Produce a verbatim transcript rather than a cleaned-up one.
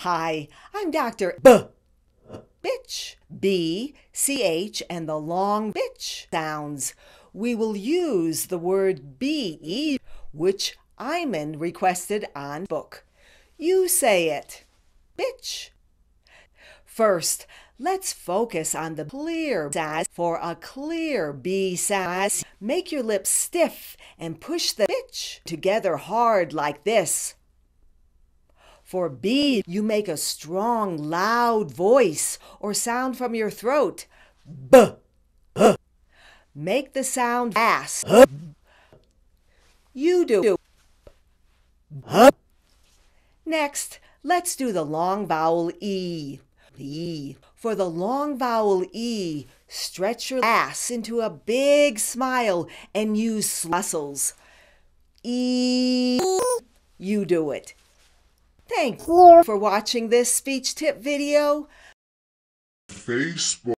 Hi, I'm Doctor B. Bitch. B, C H, and the long bitch sounds. We will use the word be, which Iman requested on book. You say it. Bitch. First, let's focus on the clear sound. For a clear B sound, make your lips stiff and push the bitch together hard like this. For B, you make a strong, loud voice or sound from your throat. B. B. Make the sound fast. You do. B. Next, let's do the long vowel E. E. For the long vowel E, stretch your ass into a big smile and use muscles. E. You do it. Thank you for watching this speech tip video. Facebook.